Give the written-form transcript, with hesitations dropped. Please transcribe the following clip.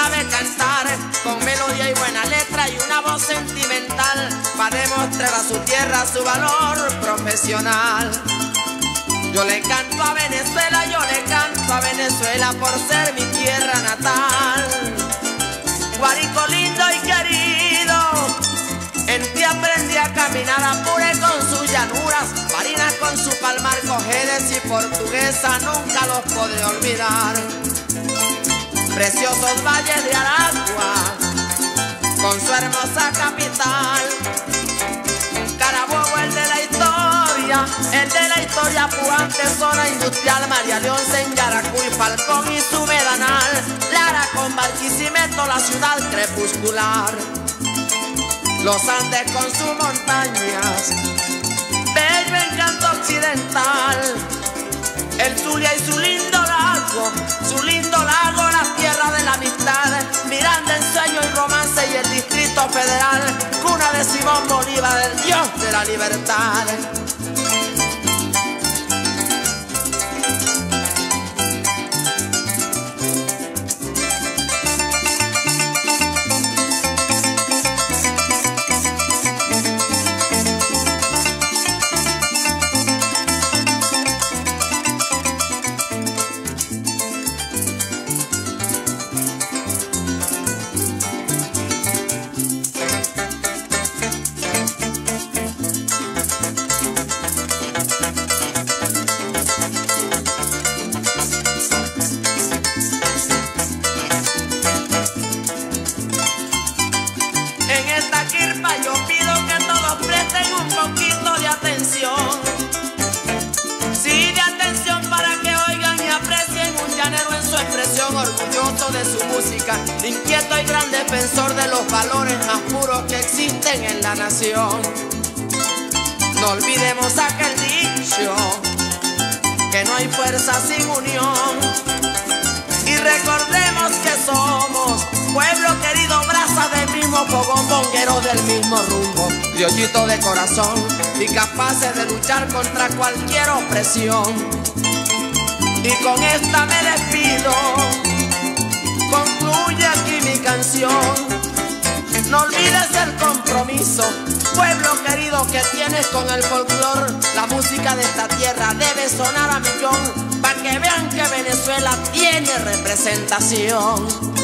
sabe cantar con melodía y buena letra y una voz sentimental para demostrar a su tierra su valor profesional. Yo le canto a Venezuela, yo le canto a Venezuela por ser mi tierra natal. Guárico lindo y querido, en ti aprendí a caminar, Apure con sus llanuras, Barinas con su palmar, Cojedes y Portuguesa nunca los podré olvidar. Preciosos valles de Aragua, con su hermosa capital. Carabobo el de la historia, Puante, zona industrial, María Leonce en Yaracuy, Falcón y su Medanal, Lara con Barquisimeto, la ciudad crepuscular. Los Andes con sus montañas, bello encanto occidental. El Zulia y su lindo lago, la tierra de la amistad. Miranda, ensueño y romance y el Distrito Federal, cuna de Simón Bolívar, el dios de la libertad. Yo pido que todos presten un poquito de atención. Sí, de atención para que oigan y aprecien un llanero en su expresión, orgulloso de su música, inquieto y gran defensor de los valores más puros que existen en la nación. No olvidemos aquel dicho, que no hay fuerza sin unión. Y recordemos que somos pueblo querido, brasa del mismo fogón, bongueros del mismo rumbo, criollito de corazón y capaces de luchar contra cualquier opresión. Y con esta me despido, concluye aquí mi canción. No olvides el compromiso, pueblo querido, que tienes con el folclor. La música de esta tierra debe sonar a millón, para que vean que Venezuela tiene representación.